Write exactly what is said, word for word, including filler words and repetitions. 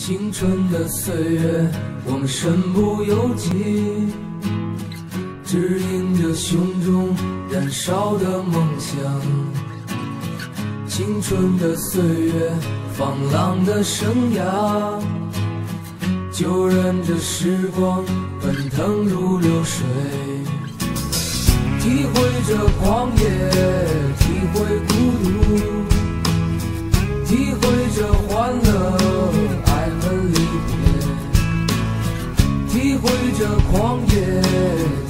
青春的岁月，我们身不由己，指引着胸中燃烧的梦想。青春的岁月，放浪的生涯，就任着时光奔腾如流水，体会着狂野，体会孤独，体会着欢乐，爱恨离别，体会着狂野。